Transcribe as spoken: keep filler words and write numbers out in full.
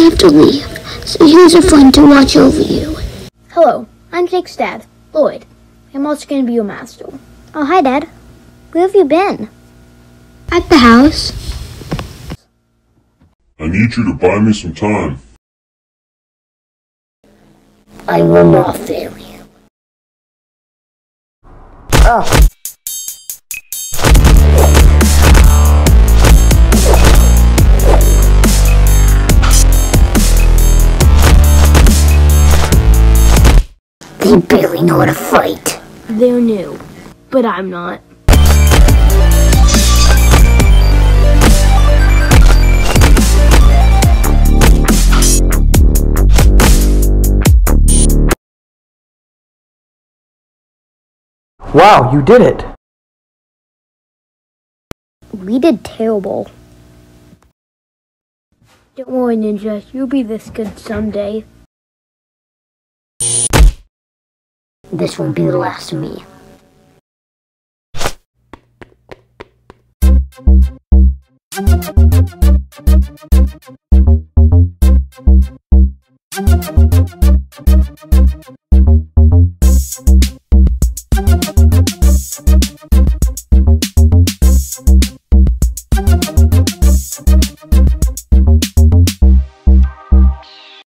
have to leave, so here's a friend to watch over you. Hello, I'm Jake's dad, Lloyd. I'm also going to be your master. Oh, hi, Dad. Where have you been? At the house. I need you to buy me some time. I will not fail you. Oh. They barely know how to fight. They're new, but I'm not. Wow, you did it! We did terrible. Don't worry, Ninja. You'll be this good someday. This won't be the last of me.